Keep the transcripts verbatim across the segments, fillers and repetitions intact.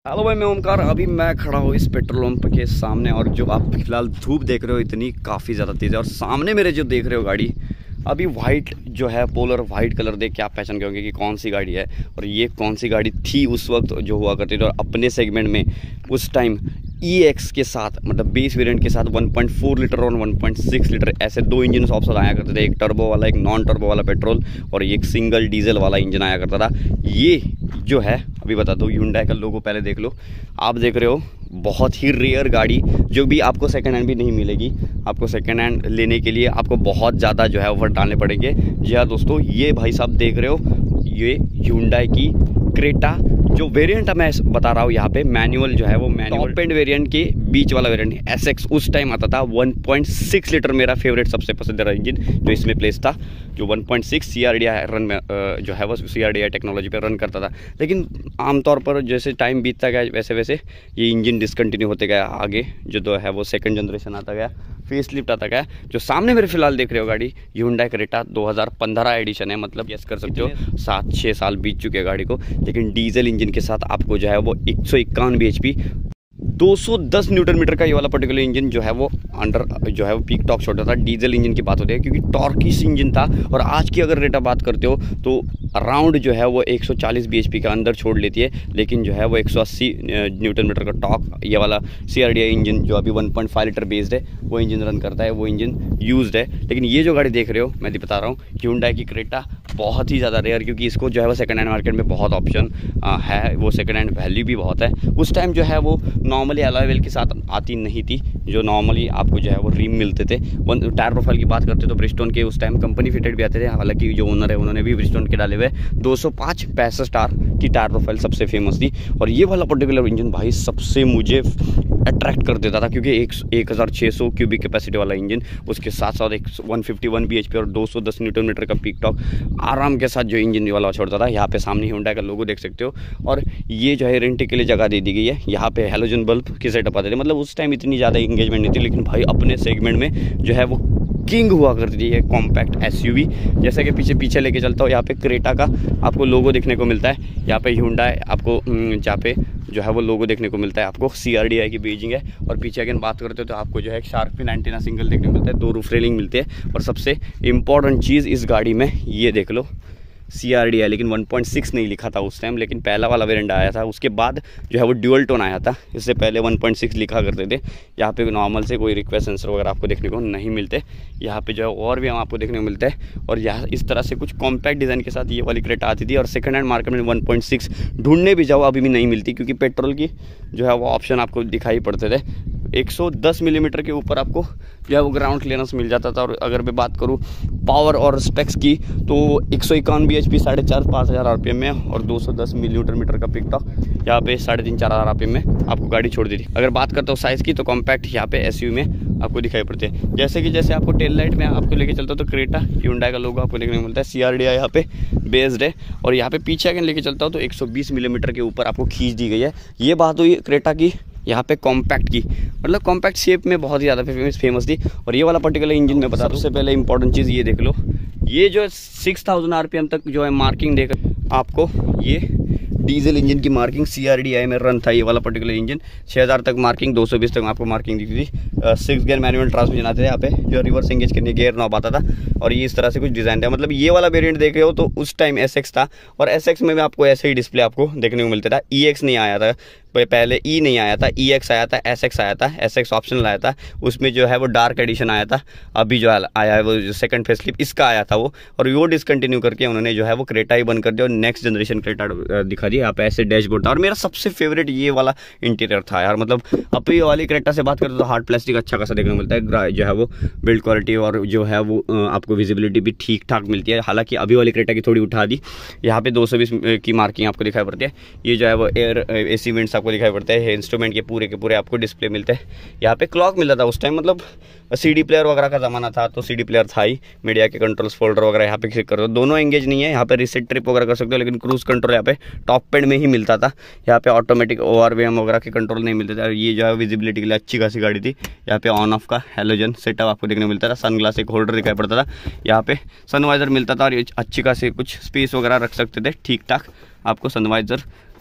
Hello भाई, मैं ओमकार। अभी मैं खड़ा हूँ इस पेट्रोल पंप के सामने और जो आप फिलहाल धूप देख रहे हो इतनी काफ़ी ज़्यादा तेज़ है। और सामने मेरे जो देख रहे हो गाड़ी अभी वाइट जो है पोलर वाइट कलर देख के आप पहचान गए होंगे कि कौन सी गाड़ी है और ये कौन सी गाड़ी थी उस वक्त जो हुआ करती थी। और अपने सेगमेंट में उस टाइम ई एक्स के साथ मतलब बेस वेरिएंट के साथ वन पॉइंट फोर लीटर और वन पॉइंट सिक्स लीटर ऐसे दो इंजन ऑप्शन आया करते थे। एक टर्बो वाला, एक नॉन टर्बो वाला पेट्रोल और एक सिंगल डीजल वाला इंजन आया करता था। ये जो है अभी बता दो, Hyundai का लोगो पहले देख लो। आप देख रहे हो बहुत ही रेयर गाड़ी जो भी आपको सेकंड हैंड भी नहीं मिलेगी। आपको सेकंड हैंड लेने के लिए आपको बहुत ज़्यादा जो है ओवर डालने पड़ेंगे। जी हाँ दोस्तों, ये भाई साहब देख रहे हो ये Hyundai की क्रेटा जो वेरिएंट मैं बता रहा हूँ यहाँ पे मैनुअल जो है वो मैनुअल टॉप एंड वेरिएंट के बीच वाला वेरिएंट एस एक्स उस टाइम आता था। वन पॉइंट सिक्स लीटर मेरा फेवरेट सबसे पसंदीदा इंजन जो इसमें प्लेस था, जो one point six C R D I run में जो है वो C R D I technology पे रन करता था। लेकिन आमतौर पर जैसे टाइम बीतता गया वैसे वैसे ये इंजन डिसकंटिन्यू होते गया। आगे जो तो है वो सेकंड जनरेशन आता गया, फेस लिफ्ट आता गया। जो सामने मेरे फिलहाल देख रहे हो गाड़ी Hyundai क्रेटा दो हज़ार पंद्रह एडिशन है। मतलब यस कर सकते हो सात छः साल बीत चुके हैं गाड़ी को। लेकिन डीजल इंजन के साथ आपको जो है वो एक सौ इक्यावन बी एच पी दो सौ दस न्यूटन मीटर का ये वाला पर्टिकुलर इंजन जो है वो अंडर जो है वो पीक टॉर्क छोटा था। डीजल इंजन की बात होती है क्योंकि टॉर्किश इंजन था। और आज की अगर रेट बात करते हो तो अराउंड जो है वो एक सौ चालीस बीएचपी का अंदर छोड़ लेती है। लेकिन जो है वो एक सौ अस्सी न्यूटन मीटर का टॉर्क ये वाला सीआरडीआई इंजन जो अभी one point five litre based है वो इंजन रन करता है, वो इंजन यूज्ड है। लेकिन ये जो गाड़ी देख रहे हो मैं भी बता रहा हूँ Hyundai की क्रेटा बहुत ही ज़्यादा रेयर, क्योंकि इसको जो है वो सेकंड हैंड मार्केट में बहुत ऑप्शन है, वो सेकंड हैंड वैल्यू भी बहुत है। उस टाइम जो है वो नॉर्मली अलॉय व्हील के साथ आती नहीं थी, जो नॉर्मली आपको जो है वो रिम मिलते थे। वन टायर प्रोफाइल की बात करते तो ब्रिजस्टोन के उस टाइम कंपनी फिटेड भी आते थे। हालांकि जो ओनर है उन्होंने भी ब्रिजस्टोन के डाले हुए दो सौ पाँच पैंसठ स्टार की टायर प्रोफाइल सबसे फेमस थी। और ये वाला पर्टिकुलर इंजन भाई सबसे मुझे अट्रैक्ट कर देता था क्योंकि एक एक हज़ार छः सौ क्यूबिक कैपेसिटी वाला इंजन, उसके साथ साथ एक वन फिफ्टी वन बीएचपी और दो सौ दस न्यूटन मीटर का पीक टॉर्क आराम के साथ जो इंजन वाला छोड़ता था। यहाँ पे सामने Hyundai का लोगो देख सकते हो। और ये जो है रेंट के लिए जगह दे दी गई है। यहाँ पे हेलोजन बल्ब की सेटअप आते थे। मतलब उस टाइम इतनी ज़्यादा इंगेजमेंट नहीं थी, लेकिन भाई अपने सेगमेंट में जो है वो किंग हुआ करती थी। ये कॉम्पैक्ट एसयूवी जैसे कि पीछे पीछे लेके चलता हूँ। यहाँ पे क्रेटा का आपको लोगो देखने को मिलता है। यहाँ पे Hyundai आपको जहाँ पे जो है वो लोगो देखने को मिलता है। आपको सीआरडीआई की बेजिंग है। और पीछे अगर बात करते हो तो आपको जो है एक शार्क फिन एंटीना सिंगल देखने को मिलता है, दो रूफ रेलिंग मिलते हैं। और सबसे इम्पॉर्टेंट चीज़ इस गाड़ी में ये देख लो सी आर डी आई, लेकिन वन पॉइंट सिक्स नहीं लिखा था उस टाइम, लेकिन पहला वाला वेरिएंट आया था। उसके बाद जो है वो ड्यूअल टोन आया था, इससे पहले वन पॉइंट सिक्स लिखा करते थे। यहाँ पे नॉर्मल से कोई रिक्वेस्ट सेंसर वगैरह आपको देखने को नहीं मिलते। यहाँ पे जो है और भी हम आपको देखने को मिलता है। और यहाँ इस तरह से कुछ कॉम्पैक्ट डिज़ाइन के साथ ये वाली क्रेटा आती थी। और सेकंड हैंड मार्केट में वन पॉइंट सिक्स ढूंढने भी जाओ अभी भी नहीं मिलती, क्योंकि पेट्रोल की जो है वो ऑप्शन आपको दिखाई पड़ते थे। एक सौ दस मिलीमीटर के ऊपर आपको जो है वो ग्राउंड क्लियरेंस मिल जाता था। और अगर मैं बात करूँ पावर और स्पेक्स की तो एक सौ इक्यावन बी एच पी साढ़े चार पाँच हज़ार आर पी एम में और दो सौ दस मिलीमीटर मीटर का पिक टॉर्क यहाँ पे साढ़े तीन चार हज़ार आर पी एम में आपको गाड़ी छोड़ दी थी। अगर बात करता हूँ साइज़ की तो कॉम्पैक्ट यहाँ पे एस यू में आपको दिखाई पड़ते हैं। जैसे कि जैसे आपको टेल लाइट में आपको लेके चलता हूँ तो क्रेटा Hyundai का लोगो आपको देखने को मिलता है। सी आर डी आई यहाँ पे बेस्ड है। और यहाँ पे पीछे अगर लेके चलता हूँ तो एक सौ बीस मिलीमीटर के ऊपर आपको खींच दी गई है। ये बात हुई क्रेटा की यहाँ पे कॉम्पैक्ट की, मतलब कॉम्पैक्ट शेप में बहुत ही ज़्यादा फेमस फेमस थी। और ये वाला पर्टिकुलर इंजन में बता दूँ सबसे पहले इंपॉर्टेंट चीज़ ये देख लो, ये जो six thousand R P M तक जो है मार्किंग देख आपको ये डीजल इंजन की मार्किंग सीआरडीआई में रन था। ये वाला पर्टिकुलर इंजन छः हज़ार तक मार्किंग, दो सौ बीस तक आपको मार्किंग दिखती थी। सिक्स गियर मैनुअल ट्रांसमिशन आते थे यहाँ पे, जो रिवर्स एंगेज करने गियर नॉब आता था। और ये इस तरह से कुछ डिज़ाइन था। मतलब ये वाला वेरिएंट देख रहे हो तो उस टाइम एस एक्स था। और एस एक्स में भी आपको ऐसे ही डिस्प्ले आपको देखने को मिलता था। ई एक्स नहीं आया था पहले, ई नहीं आया था, ई एक्स आया था, एस एक्स आया था, एस एक्स ऑप्शनल आया था। उसमें जो है वो डार्क एडिशन आया था। अभी जो आया है वो सेकंड फेसलिफ्ट इसका आया था वो, और वो डिसकंटिन्यू करके उन्होंने जो है वो क्रेटा ही बंद कर दिया और नेक्स्ट जनरेशन क्रेटा दिखा दिया। यहाँ पे ऐसे डैशबोर्ड था। और मेरा सबसे फेवरेट ये वाला इंटीरियर था यार। मतलब अभी वाली क्रेटा से बात करते तो हार्ड प्लास्टिक अच्छा खासा देखने को मिलता है, जो है वो बिल्ड क्वालिटी और जो है वो आपको विजिबिलिटी भी ठीक ठाक मिलती है। हालांकि अभी वाली क्रेटा की थोड़ी उठा दी। यहाँ पे दो सौ बीस की मार्किंग आपको दिखाई पड़ती है। ये जो है वो एयर ए सी वेंट्स आपको दिखाई पड़ते हैं। इंस्ट्रूमेंट के पूरे के पूरे आपको डिस्प्ले मिलते हैं। यहाँ पे क्लॉक मिलता था उस टाइम, मतलब सीडी प्लेयर वगैरह का ज़माना था तो सीडी प्लेयर था ही। मीडिया के कंट्रोल्स फोल्डर वगैरह यहाँ पे क्लिक करो, दोनों एंगेज नहीं है। यहाँ पे रिसेट ट्रिप वगैरह कर सकते हो, लेकिन क्रूज कंट्रोल यहाँ पे टॉप पेड में ही मिलता था। यहाँ पे ऑटोमेटिक ओआरवीएम वगैरह के कंट्रोल नहीं मिलते थे। और ये जो है विजिबिलिटी के लिए अच्छी खासी गाड़ी थी। यहाँ पे ऑन ऑफ का हेलोजन सेटअप आपको देखने को मिलता था। सनग्लास एक होल्डर दिखाई पड़ता था। यहाँ पे सनवाइजर मिलता था और अच्छी खासी कुछ स्पेस वगैरह रख सकते थे ठीक ठाक। आपको सनवाइजर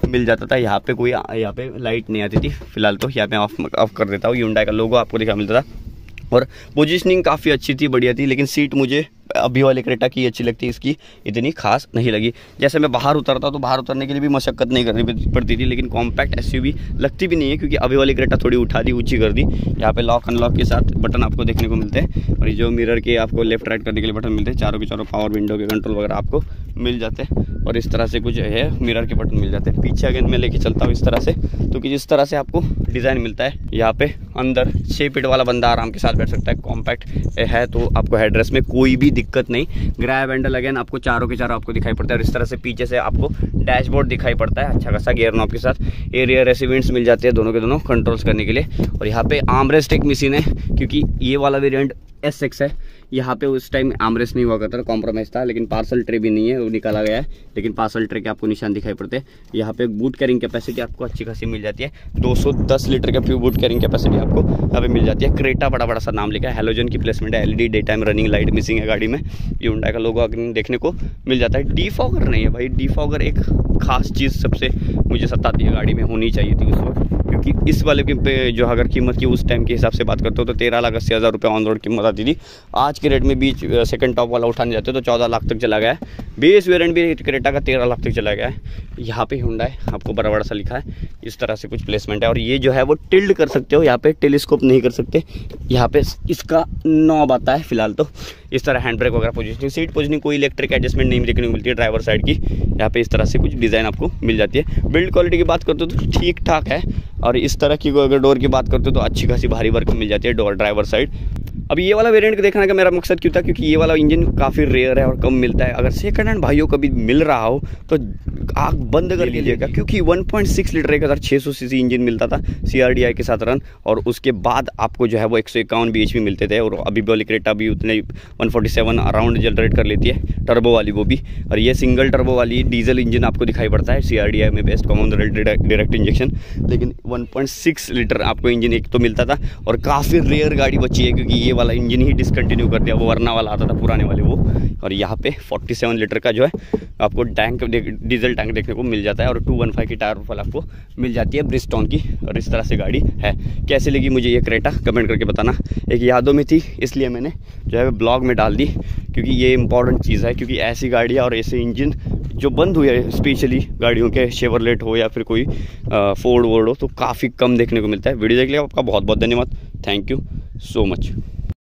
मिल जाता था। यहाँ पे कोई यहाँ पे लाइट नहीं आती थी फिलहाल, तो यहाँ पे ऑफ ऑफ कर देता हूँ। Hyundai का लोगो आपको दिखा मिलता था और पोजीशनिंग काफ़ी अच्छी थी, बढ़िया थी। लेकिन सीट मुझे अभी वाले क्रेटा की अच्छी लगती है, इसकी इतनी खास नहीं लगी। जैसे मैं बाहर उतरता तो बाहर उतरने के लिए भी मशक्कत नहीं करनी पड़ती थी, लेकिन कॉम्पैक्ट एसयूवी लगती भी नहीं है, क्योंकि अभी वाली क्रेटा थोड़ी उठा दी, ऊंची कर दी। यहाँ पे लॉक अनलॉक के साथ बटन आपको देखने को मिलते हैं, और ये जो मिरर के आपको लेफ्ट राइट करने के लिए बटन मिलते हैं, चारों के चारों पावर विंडो के कंट्रोल वगैरह आपको मिल जाते हैं। और इस तरह से कुछ है मिरर के बटन मिल जाते हैं। पीछे अगेन मैं लेके चलता हूँ इस तरह से, तो कि जिस तरह से आपको डिज़ाइन मिलता है, यहाँ पे अंदर छः फीट वाला बंदा आराम के साथ बैठ सकता है। कॉम्पैक्ट है तो आपको हेडरेस्ट में कोई भी दिक्कत नहीं। ग्रैब हैंडल अगेन आपको चारों के चारों आपको दिखाई पड़ता है, और इस तरह से पीछे से आपको डैशबोर्ड दिखाई पड़ता है अच्छा खासा गियर नॉब के साथ। एरिया रेसिवेंट्स मिल जाते हैं दोनों के दोनों कंट्रोल्स करने के लिए। और यहाँ पे आर्मरेस्ट एक मशीन है, क्योंकि ये वाला वेरिएंट एस एक्स है, यहाँ पे उस टाइम आर्मरेस्ट नहीं हुआ करता था, कॉम्प्रोमाइज़ था। लेकिन पार्सल ट्रे भी नहीं है, वो निकाला गया है, लेकिन पार्सल ट्रे के आपको निशान दिखाई पड़ते हैं। यहाँ पे बूट कैरिंग कैपेसिटी आपको अच्छी खासी मिल जाती है, दो सौ दस लीटर का प्यू बूट कैरिंग कैपेसिटी आपको यहाँ पे मिल जाती है। क्रेटा बड़ा बड़ा सा नाम लिखा है, हेलोजन की प्लेसमेंट है, LED day time running light missing है गाड़ी में। Hyundai का लोगो देखने को मिल जाता है। डीफॉगर नहीं है भाई, डीफॉगर एक खास चीज़ सबसे मुझे सताती है, गाड़ी में होनी चाहिए थी उस वक्त, क्योंकि इस वाले की पे जो अगर कीमत की उस टाइम के हिसाब से बात करते हो तो तेरह लाख अस्सी हज़ार रुपये ऑन रोड कीमत आती थी। आज के रेट में बीच सेकंड टॉप वाला उठाने जाते हो तो चौदह लाख तक चला गया है। बेस वेरिएंट भी क्रेटा का तेरह लाख तक चला गया है। यहाँ पे Hyundai आपको बड़ा बड़ा सा लिखा है, इस तरह से कुछ प्लेसमेंट है। और ये जो है वो टिल्ड कर सकते हो, यहाँ पे टेलीस्कोप नहीं कर सकते। यहाँ पे इसका नॉब आता है फिलहाल, तो इस तरह हैंड ब्रेक वगैरह पोजीशनिंग, सीट पोजीशनिंग कोई इलेक्ट्रिक एडजस्टमेंट नहीं देखने को मिलती है ड्राइवर साइड की। यहाँ पे इस तरह से कुछ डिज़ाइन आपको मिल जाती है। बिल्ड क्वालिटी की बात करते हो तो ठीक ठाक है, और इस तरह की अगर डोर की बात करते हो तो अच्छी खासी भारी वर्क मिल जाती है डोर ड्राइवर साइड। अब ये वाला वेरिएंट देखने का मेरा मकसद क्यों था, क्योंकि ये वाला इंजन काफ़ी रेयर है और कम मिलता है। अगर सेकंड हैंड भाइयों कभी मिल रहा हो तो आग बंद कर लीजिएगा, क्योंकि वन पॉइंट सिक्स लीटर एक हज़ार छः सौ सीसी इंजन मिलता था सीआरडीआई के साथ रन, और उसके बाद आपको जो है वो एक सौ इक्यावन बीएचपी मिलते थे। और अभी वाली क्रेटा भी उतने one forty seven around generate कर लेती है, टर्बो वाली वो भी। और ये सिंगल टर्बो वाली डीजल इंजन आपको दिखाई पड़ता है सीआरडीआई में, बेस्ट कॉमन डायरेक्ट इंजेक्शन। लेकिन वन पॉइंट सिक्स लीटर आपको इंजन एक तो मिलता था, और काफ़ी रेयर गाड़ी बची है, क्योंकि ये वाला इंजन ही डिसकंटिन्यू कर दिया, वो वरना वाला आता था पुराने वाले वो। और यहाँ पे सैंतालीस लीटर का जो है आपको टैंक डीजल टैंक देखने को मिल जाता है, और टू वन फाइव की टायर वाला आपको मिल जाती है ब्रिजस्टोन की। और इस तरह से गाड़ी है। कैसे लगी मुझे ये क्रेटा कमेंट करके बताना। एक यादों में थी इसलिए मैंने जो है ब्लॉग में डाल दी, क्योंकि ये इंपॉर्टेंट चीज़ है, क्योंकि ऐसी गाड़ियाँ और ऐसे इंजन जो बंद हुए हैं स्पेशली गाड़ियों के, शेवरलेट हो या फिर कोई फोर्ड वोर्ड हो, तो काफ़ी कम देखने को मिलता है। वीडियो देख लिया, आपका बहुत बहुत धन्यवाद, थैंक यू सो मच।